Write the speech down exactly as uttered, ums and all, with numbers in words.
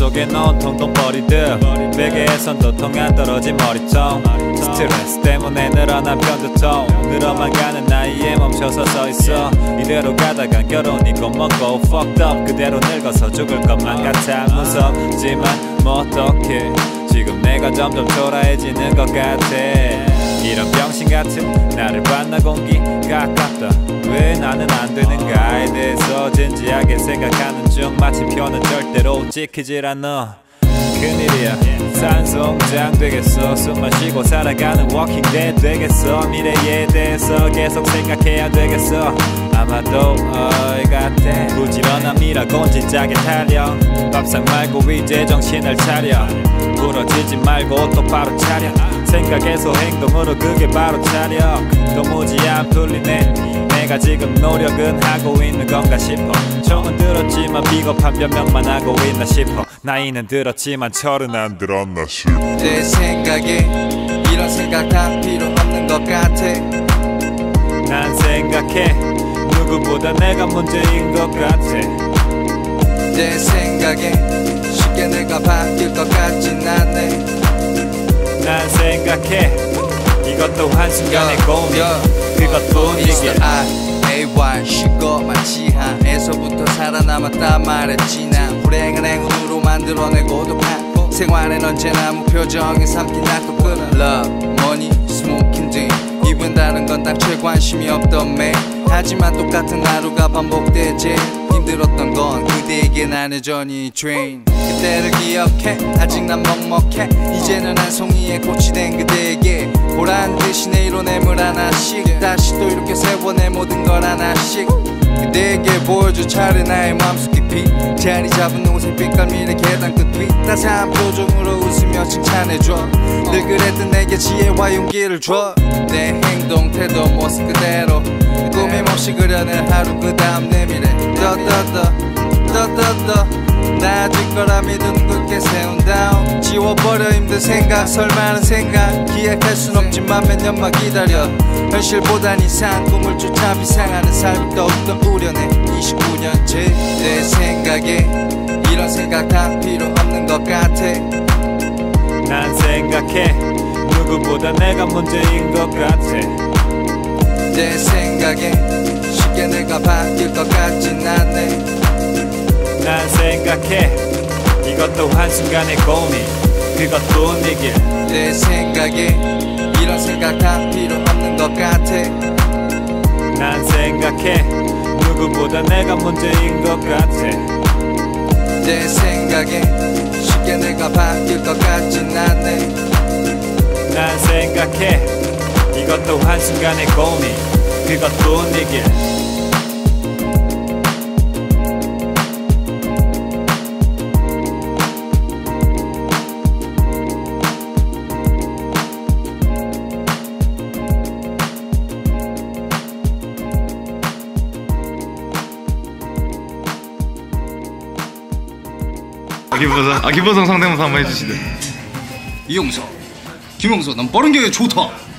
속엔 온통 돈벌이들 베개에선 도통 안 떨어진 머리통 스트레스 때문에 늘어난 편두통 늘어만 가는 나이에 멈춰서 서있어 이대로 가다간 결혼이 겁먹고 fucked up 그대로 늙어서 죽을 것만 같아 무섭지만 뭐 어떡해 지금 내가 점점 초라해지는 것 같아 이런 병신같은 나를 만나 공기가 아깝다 왜 나는 안 되는가에 대해서 진지하게 생각하는 중 마침표는 절대로 지키질 않아 큰일이야 산송장 되겠어 숨만 쉬고 살아가는 워킹 데드 되겠어 미래에 대해서 계속 생각해야 되겠어 아마도 어이 같아 부지런함이라곤 진작에 타령 밥상 말고 이제 정신을 차려 부러지지 말고 똑바로 차려 생각에서 행동으로 그게 바로 차려 도무지 안 풀리네 내가 지금 노력은 하고 있는 건가 싶어 총은 들었지만 비겁한 변명만 하고 있나 싶어 나이는 들었지만 철은 안 들었나 싶어 내 생각에 이런 생각 다 필요 없는 것 같아 난 생각해 누구보다 내가 문제인 것 같아 내 생각에 쉽게 내가 바뀔 것 같진 않네 난 생각해 이것도 한순간의 고민 그것뿐이길 에이와이 쉽고 마치하에서부터 살아남았단 말했지 난 불행을 행운으로 만들어내고 독한 생활엔 언제나 무표정에 삼킨 낙도 끝 Love, money, smoking 등 이분 다른 건 당초에 관심이 없던 매 하지만 똑같은 하루가 반복되지 힘들었던 건 그대에게 난 여전히 dream 그때를 기억해 아직 난 먹먹해 이제는 한 송이의 꽃이 된 그대에게 보란듯이 내 이뤄냄을 하나씩 다시 또 이렇게 세워 내 모든 걸 하나씩 그대에게 보여줄 차례 나의 맘속 깊이 자리 잡은 옷의 빛깔미래 계단 끝 위 따스한 표정으로 웃으며 칭찬해줘 늘 그랬던 내게 지혜와 용기를 줘 내 행동 태도 모습 그대로 꾸밈없이 그려낸 하루 그 다음 내 미래 더더더 더더더 나아질 거라 믿음 굳게 세운 다음 지워버려 힘든 생각 설마는 생각 기약할 순 없지만 몇 년만 기다려 현실보단 이상 꿈을 쫓아 비상하는 삶이 더욱더 우려내 이십구 년째 내 생각에 이런 생각 다 필요 없는 것 같아 난 생각해 누구보다 내가 문제인 것 같아 내 생각에 쉽게 내가 바뀔 것 같진 않네 난 생각해 이것도 한순간의 고민 그것뿐이길 내 생각에 이런 생각 다 필요 없는 것 같아 난 생각해 누구보다 내가 문제인 것 같아 내 생각에 쉽게 내가 바뀔 것 같진 않네 난 생각해 이것도 한순간의 고민 그것뿐이길 아기보성 아기보성 상대모사 한번 해주시죠. 이용서 김용서 난 빠른 게 좋다.